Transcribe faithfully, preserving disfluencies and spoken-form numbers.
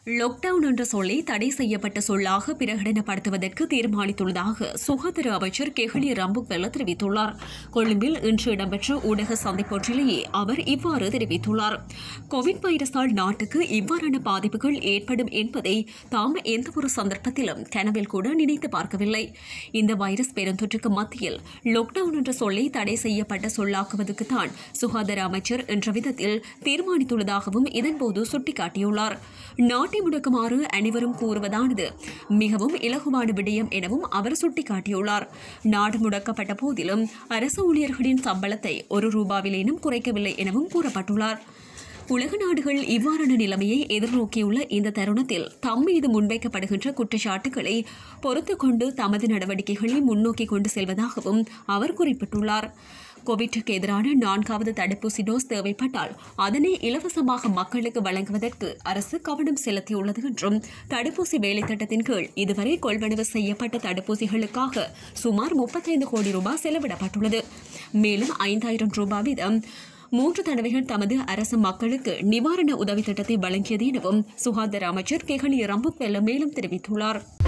Lockdown என்ற சொல்லை தடை செய்யப்பட்ட சொல்லாக பிரகடனப்படுத்துவதற்கு தீர்மானித்துள்ளதாக சுகாதார அமைச்சர் கெஹலி ரம்புக்வெல்ல தெரிவித்துள்ளார். கொழும்பில் இன்று இடம்பெற்ற ஊடக சந்திப்பொன்றிலேயே அவர் இவ்வாறு தெரிவித்துள்ளார். கோவிட் வைரஸால் நாட்டுக்கு இவ்வாறான பாதிப்புகள் ஏற்படும் என்பதை தாம் எந்தவொரு சந்தர்ப்பத்திலும் கனவில் கூட நினைத்து பார்க்கவில்லை. இந்த வைரஸ் பெருந்தொற்றுக்கு மத்தியில் லாக்டவுன் என்ற சொல்லை தடை செய்யப்பட்ட சொல்லாக்குவதற்குத்தான் சுகாதார அமைச்சர் என்ற விதத்தில் தீர்மானித்துள்ளதாகவும் இதன்போது சுட்டிக்காட்டியுள்ளார். நாட்டை முடக்குமாறு அனைவரும் கூறுவதானது மிகவும் இலகுவான விடயம் எனவும் அவர் சுட்டிக்காட்டியுள்ளார். நாடு முடக்கப்பட்ட போதிலும் அரசு ஊழியர்களின் சம்பளத்தை ஒரு ரூபாவிலேனும் குறைக்கவில்லை எனவும் கூறப்பட்டுள்ளார். உலக நாடுகள் இவ்வாறான நிலைமையை எதிர்நோக்கியுள்ள இந்த தருணத்தில் தம் மீது முன்வைக்கப்படுகின்ற குற்றச்சாட்டுகளை பொறுத்துக் கொண்டு தமது நடவடிக்கைகளை முன்னோக்கி கொண்டு செல்வதாகவும் அவர் குறிப்பிட்டுள்ளார். கோவிட்டுக்கு எதிரான நான்காவது தடுப்பூசி டோஸ் தேவைப்பட்டால் அதனை இலவசமாக மக்களுக்கு வழங்குவதற்கு அரசு கவனம் செலுத்தியுள்ளது என்றும் தடுப்பூசி வேலைத்திட்டத்தின் கீழ் இதுவரை கொள்வனவு செய்யப்பட்ட தடுப்பூசிகளுக்காக சுமார் முப்பத்தைந்து கோடி ரூபாய் செலவிடப்பட்டுள்ளது. மேலும் ஐந்தாயிரம் ரூபாய் வீதம் மூன்று தடவைகள் தமது அரசு மக்களுக்கு நிவாரண உதவி திட்டத்தை வழங்கியது எனவும் சுகாதார அமைச்சர் கெஹலி ரம்புக்வெல்ல மேலும் தெரிவித்துள்ளார்.